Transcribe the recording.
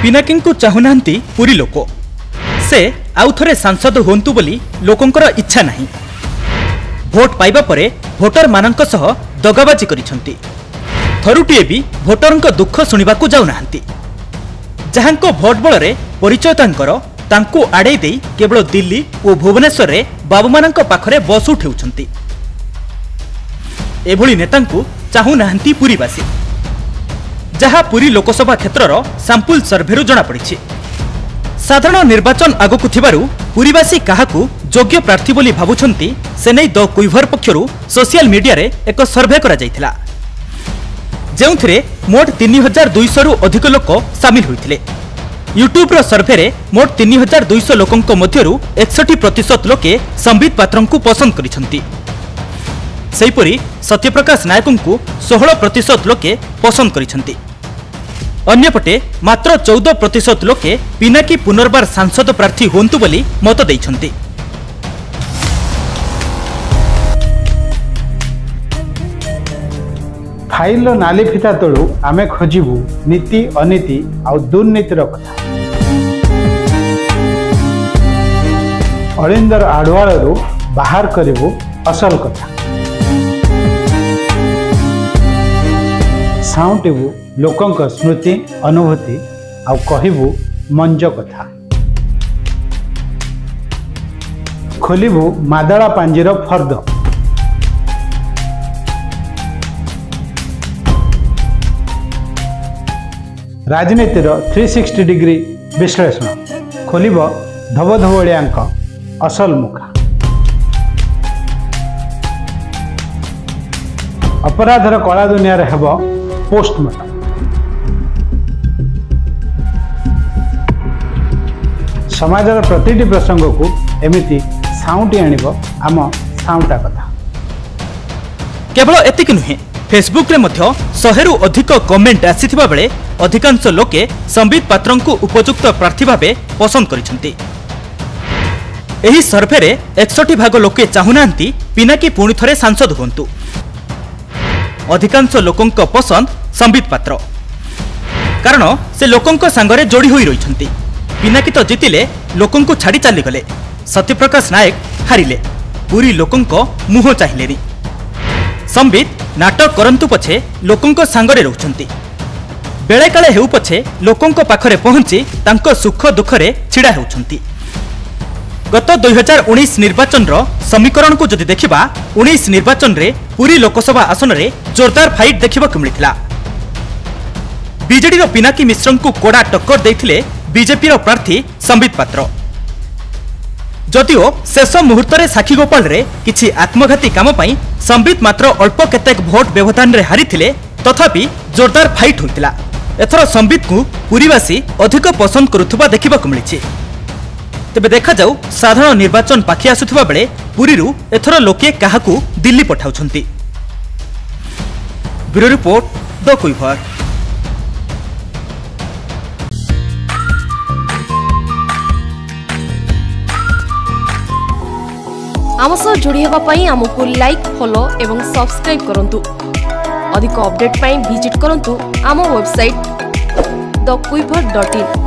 पिनाकी को चाहूनांती पुरी लोक से आउ थरे सांसद होंतु बोली लोकंकर इच्छा नहीं। भोट पाइबा परे भोटर मानक सह दगाबाजी करिसंती। थरुटिए भी भोटरंक दुख सुनिबाकू जाउ नाहंती। जहांको भोट बଳରେ परिचय तांको आड़े दे केवल दिल्ली और भुवनेश्वर रे बाबूमानंक पाखरे बस उठेउछंती। एभली नेतांकू चाहू नाहंती पुरीवासी, जहा पुरी लोकसभा क्षेत्रर सैंपल सर्भेरु जना पड़िछि। साधारण निर्वाचन आगकु थिबारु पुरीवासी काहाकू योग्य प्रार्थी बोली भाबुछंती से नै द कुइभर पक्षरु सोशल मीडिया रे एक सर्भे करा जायथिला, जेउथिरे मोट 3200 रु अधिक लोक शामिल होइथिले। यूट्यूब रो सर्भे रे मोट 3200 लोकंक मध्यरु 61% लोके संबित पात्रंकु पसंद करिसंती। सेहिपरि सत्यप्रकाश नायकंकु 16% लोके पसंद करिसंती। अन्यपटे मात्र 14% लोके पिनाकी पुनर्बार सांसद प्रार्थी होंतु बोली मत देइछंती। फाइल नाली फिता तलू आमे खोजिबू नीति अनीति आ दुर्नीतिर कथा। अलिंदर आडवाळरू बाहर करिबू असल कथा। साउंटिबू लोकंक स्मृति अनुभूति आ कहिबू मंज कथा। खोलिबू मादळा पांजीर फर्द। राजनीतिर 360 डिग्री विश्लेषण खोलिब धबधबड़ियांक असल मुखा। अपराधर कला दुनिया रे हेब पोस्टमार्टम। समाजर प्रतिटी प्रसंग को एमिति साउंटी आनिब आम साउंटा कथा। केवल एतिक नुहे, फेसबुक रे मध्य 100 रु अधिक कमेंट आसीथिबा बेले अधिकांश लोके संबित पात्रंकु उपयुक्त प्रार्थी भावे पसंद करिसंती। एही सर्भे रे 61 भाग लोके चाहुनांती पिनाकी पुणी थरे सांसद होंतु। अधिकांश लोकंक पसंद संबित पात्र, कारण से लोकंक सांगरे जोड़ी होई रहिसंती। पिनाकी तो जितिले लोकंकु छाड़ी चली गले, सत्यप्रकाश नायक हारिले, पुरी लोकंक मुह चाहिलेनी। संबित नाटक करंतु पछे लोकंक सांगरे रहउछंती। बेले काले हेउ पछे लोकंक पाखरे पहुंची तांको सुख दुखरे छिड़ा हेउछंती। गत 2019 निर्वाचन रो समीकरण को जदि देखिबा, 19 निर्वाचन रे पुरी लोकसभा आसन रे जोरदार फाइट देखिबाकु मिलिथिला। बीजेडी रो पिनाकी मिश्रं को कोड़ा टक्कर देथिले बीजेपी रो प्रार्थी संबित पात्र। जदिओ शेष मुहूर्त रे साखी गोपाल रे किछि आत्मघाती काम पई संबित मात्र अल्प केतेक भोट व्यवधान रे हारिथिले, तथापि जोरदार फाइट होइतिला। एथर संबित को पुरीवासी अधिक पसंद करुथुबा देखिबाकु मिलिछि। तेबे देखा जाऊ साधारण निर्वाचन पाखि आसुथुबा बेले पुरीरू एथर लोके काहाकू दिल्ली पठाउछंती। Bureau report, the quiver. आम सह जोड़ी हेबा पई हमकु लाइक, फॉलो एवं सब्सक्राइब करंतु। अधिक अपडेट पई विजिट करंतु आम वेबसाइट thequiver.in।